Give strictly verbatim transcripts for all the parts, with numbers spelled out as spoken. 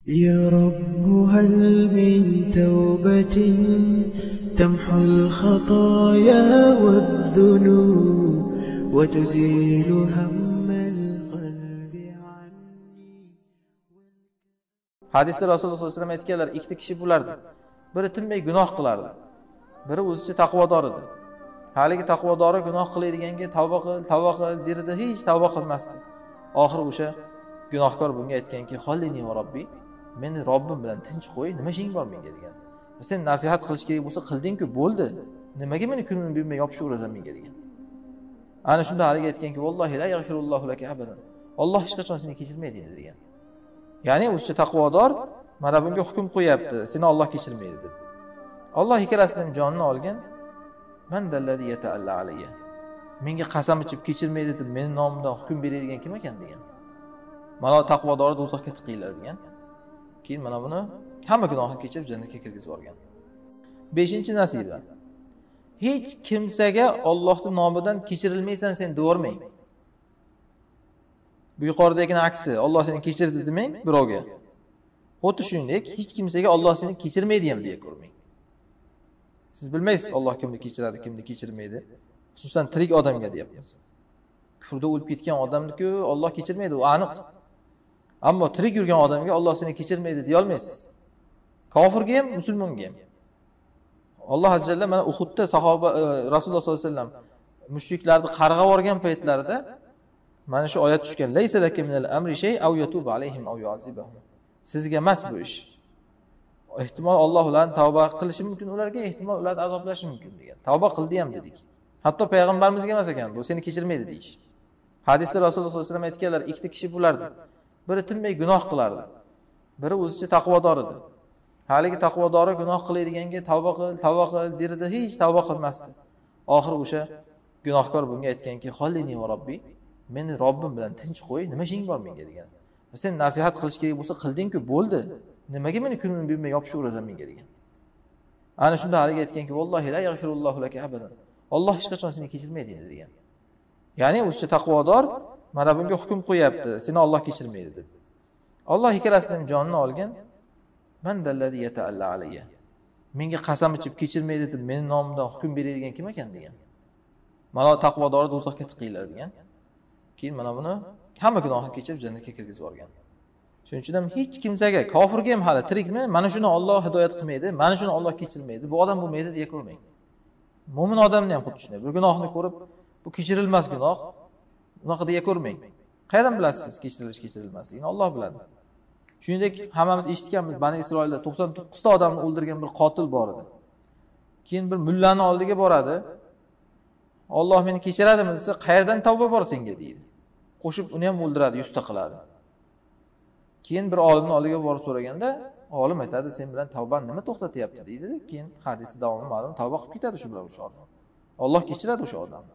يا رب هل من توبة تمحو الخطايا والذنوب وتزيل هم القلب عني. Hadisda Rasululloh sollallohu alayhi vasallam aytganlar, ikkita kishi bo'lardi. Biri tinmay gunoh qilardi. Biri o'zicha taqvodor edi. Haligi taqvodori gunoh qiladiganiga tavba qil, tavba qil derdi, hech tavba qilmasdi. Oxir o'sha gunohkor bunga aytganki, "Xollini va Robbi, meni Robbim bilan tinch qo'y, nima ishing bor menga" degan. Sen nasihat qilish kerak bo'lsa qilding-ku, bo'ldi. Nimaga meni kunimni bermay yopishaverasan menga degan. Ana shunda haligi aytganki, "Vallohi la yaghfirullohu laka abadan." Alloh hech qachon seni kechirmaydi degan. Ya'ni o'zicha taqvodor mana bunga hukm qo'yapti, seni Alloh kechirmaydi deb. Alloh ikkalasining jonini olgan. Man dallazi yata'alla alayya. Menga qasam ichib kechirmaydi deb meni nomimdan hukm beradigan kim ekan degan. Mana taqvodorni do'zaxga tiqinglar degan. Keyin mana buni hamma gunohini kechirib jannatga kirgizib yuborgan. beshinchi nasiba. Hech kimsaga Allohning nomidan kechirilmaysan sen devormang. Bu yuqoridagini aksi, Alloh seni kechirdi demang birovga. Xuddi shuningdek, hech kimsaga Alloh seni kechirmaydi ham deya ko'rmang. Siz bilmaysiz Alloh kimni kechiradi, kimni kechirmaydi. Xususan tirik odamga deyapmiz. Kufrda o'lib ketgan odamni-ku Alloh kechirmaydi, u aniq. Ammo tirik yurgan odamga Alloh seni kechirmaydi deya olmaysiz. Kofirga ham, musulmonga ham. Alloh azza jalla mana Uhudda sahoba Rasululloh sollallohu alayhi vasallam mushriklarni qarg'ab yuborgan paytlarida mana shu oyat tushgan. Laysa laka minal amri shay aw yatubu alayhim aw yu'azibahum. Sizga emas bu ish. Ehtimol Alloh ularni tavba qilishi mumkin ularga, ehtimol ularni azoblashi mumkin degan. Tavba qildi ham dedik. Hatto payg'ambarimizga emas ekan, bu seni kechirmaydi deyish. Hadisda Rasululloh sollallohu alayhi vasallam aytganlar, ikkita kishi bo'lardi. Biri tinmay gunoh qilardi. Biri o'zicha taqvodor edi. Haligi taqvodori gunoh qiladiganiga tavba qil, tavba qil derdi, hech tavba qilmasdi. Oxir o'sha gunohkor bunga aytganki, "Xollini va Robbi, meni Robbim bilan tinch qo'y, nima ishing bor menga" degan. Sen nasihat qilish kerak bo'lsa qilding-ku, bo'ldi. Nimaga meni kunimni bermay yopishaverasan menga degan. Ana shunda haligi aytganki, "Vallohi la yaghfirullohu laka abadan." Alloh hech qachon seni kechirmaydi degan. Ya'ni o'zicha taqvodor mana bunga hukm qo'yapti, seni Alloh kechirmaydi deb. Alloh ikkalasining jonini olgan. Man dallazi yata'alla alayya. Menga qasam ichib kechirmaydi deb meni nomimdan hukm beradigan kim ekan degan. Mana taqvodorni do'zaxga tiqinglar degan. Keyin mana buni hamma gunohini kechirib jannatga kirgizib yuborgan. Shuning uchun ham hech kimsaga, kofirga ham hali tirikmi, mana shuni Alloh hidoyat qilmaydi, mana shuni Alloh kechirmaydi, bu odam bo'lmaydi deya ko'rmang. Mo'min odamni ham xuddi shunday. Bu gunohni ko'rib, bu kechirilmas gunoh, unaqa deya ko'rmang. Qayerdan bilasiz kechirilish, kechirilmasligini? Alloh biladi. Shuningdek, hammamiz eshitganmiz, Bani Isroilda to'qson to'qqiz ta odamni o'ldirgan bir qotil bor edi. Keyin bir mullani oldiga boradi. Alloh meni kechiradimi desa, qayerdan tavba bor senga deydi. Qo'shib uni ham o'ldiradi, yuz ta qiladi. Keyin bir olimning oldiga borib so'raganda, olim aytadi, "Sen bilan tavban nima to'xtatyapti?" deydi. Keyin hadis davomi ma'lum, tavba qilib ketadi shu bilan o'sha odam. Alloh kechiradi o'sha odamni.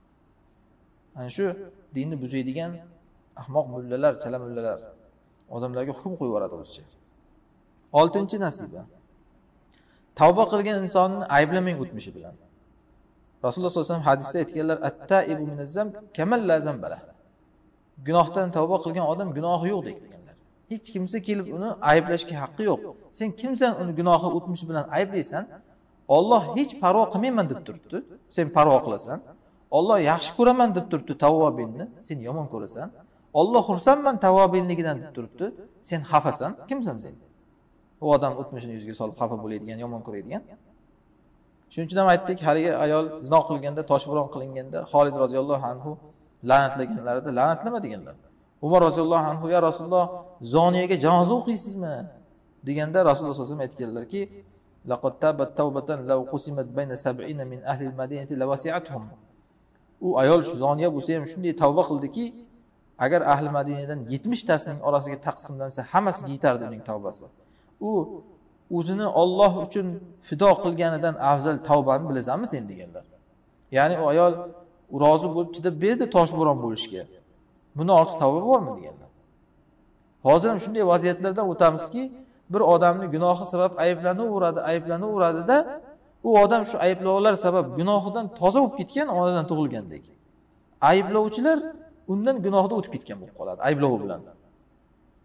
Ana shu dinni buzaydigan ahmoq mullalar, chala mullalar odamlarga hukm qo'yib yuboradi o'zicha. oltinchi nasiba. Tavba qilgan insonni ayblamang o'tmishi bilan. Rasululloh sollallohu alayhi vasallam hadisda aytganlar, "At-taibu minaz-zamb kamal la zambala." Gunohdan tavba qilgan odam gunohi yo'q deganlar. Hech kimsa kelib uni ayblashga haqqi yo'q. Sen kimsan uni gunohi o'tmishi bilan ayblaysan? Alloh hech parvo qilmayman deb turibdi. Sen parvo qilasan. Alloh yaxshi ko'raman deb turibdi tavvobinni, sen yomon ko'rasan. Alloh xursandman tavvobinligidan deb turibdi, sen xafasan. Kimsan sen? U odam o'tmishini yuziga solib xafa bo'ladigan, yomon ko'radigan. Shuning uchun ham aytdik, haligi ayol zino qilganda, toshbo'ron qilinganda Xolid roziyallohu anhu la'natlaganlarida la'natlama deganlar. Umar roziyallohu anhu, "Ya Rasululloh, zoniyaga janoza o'qiysizmi?" deganda Rasululloh sollallohu alayhi vasallam aytganlarki, "Laqad tabat tawbatan law qusimat bayna sab'ina min ahli al-madinati lawasi'atuhum." U ayol shu zoniya bo'lsa ham shunday tavba qildiki, agar ahli Madinadan yetmish tasining orasiga taqsimlansa, hammasiga yetardi uning tavbasi. U o'zini Alloh uchun fido qilganidan afzal tavbani bilasanmi sen deganlar. Ya'ni u ayol rozi bo'lib chidab berdi toshbo'ron bo'lishga. Buni ortiq tavba bormi deganlar. Hozir ham shunday vaziyatlardan o'tamizki, bir odamni gunohi sabab ayblanaveradi, ayblanaveradi-da, u odam shu ayblovlar sabab gunohidan toza bo'lib ketgan onadan tug'ilgandek. Ayblovchilar undan gunohida o'tib ketgan bo'lib qoladi, ayblovi bilan.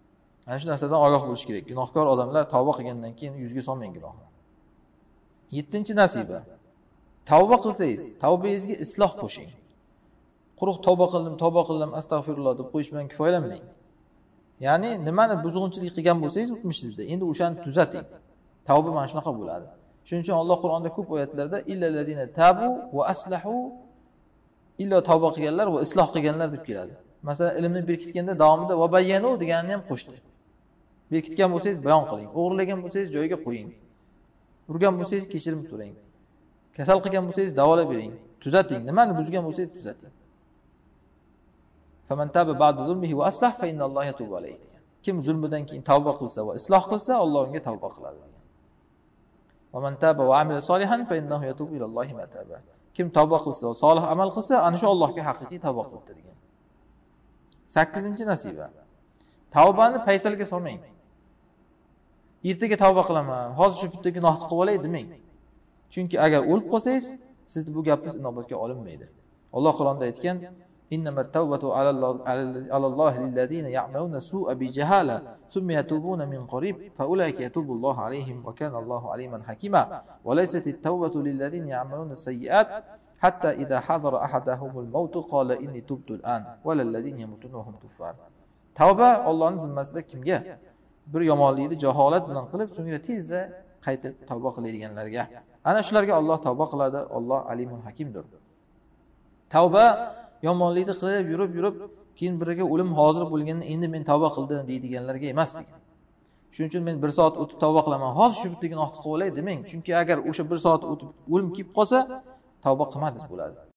Ana shu narsadan ogoh bo'lish kerak. Gunohkor odamlar tavba qilgandan keyin yuzga solmang gunohni. yettinchi nasiba. Tavba qilsangiz, tavbangizga isloh qo'shing. Quruq tavba qildim, tavba qildim, astag'firulloh deb qo'yish bilan kifoyalanmang. Ya'ni nimani buzg'unchilik qilgan bo'lsangiz o'tmishingizda, endi o'shani tuzating. Tavba mana shunaqa bo'ladi. Shuning uchun Alloh Qur'onda ko'p oyatlarda illallazina tabu va aslahu illa tavba qilganlar va isloh qilganlar deb keladi. Masalan, ilmni berkitganda davomida va bayyanu deganini ham qo'shdi. Berkitgan bo'lsangiz bayon qiling, o'g'irlagan bo'lsangiz joyiga qo'ying. Urgan bo'lsangiz kechirim so'rang. Kasal qilgan bo'lsangiz davolab bering. Tuzating, nimani buzgan bo'lsangiz tuzating. Faman taba ba'da zulmihi va aslah fa innalloha yatubu alayhi. Kim zulmidan keyin tavba qilsa va isloh qilsa, Alloh unga tavba qiladi degan. Va man taba va amila solihan fa innahu yatubu ilallohi mataba. Kim tavba qilsa va solih amal qilsa, ana shu Allohga haqiqiy tavba qilibdi degan. sakkizinchi nasiba. Tavbani paysalga solmang. Ertaga tavba qilaman, hozir shu bitta gunohni qilib olay demang. Chunki agar o'lib qolsangiz, sizni bu gapingiz inobatga olinmaydi. Alloh Qur'onda aytgan: "Innamat tawbatu 'alallohi lillazina ya'maluna su'a bi jahala, thumma yatubuna min qarib, fa ulaika yatubullohu 'alayhim wa kana Allohu 'aliman hakima. Wa laysat at-tawbatu lillazina ya'maluna as-sayyi'at hatta idha hadara ahadahumul maut qala inni tubtu al-an wa lillazina yamutuna wa hum kuffar." Tavba Allohning zimmasida kimga? Bir yomonlikni jaholat bilan qilib, so'ngra tezda qaytib tavba qiladiganlarga. Ana shularga Alloh tavba qiladi. Alloh alimun hakimdir. Tavba yomonlikni qilib yurib yurib, keyin biriga o'lim hozir bo'lganda endi men tavba qildim deydiganlarga emas degan. Shuning uchun men bir soat o'tib tavba qilaman, hozir shu bitta gunohni qilib olay demang. Chunki agar o'sha bir soat o'tib o'lim kelib qolsa, tavba qilmadingiz bo'ladi.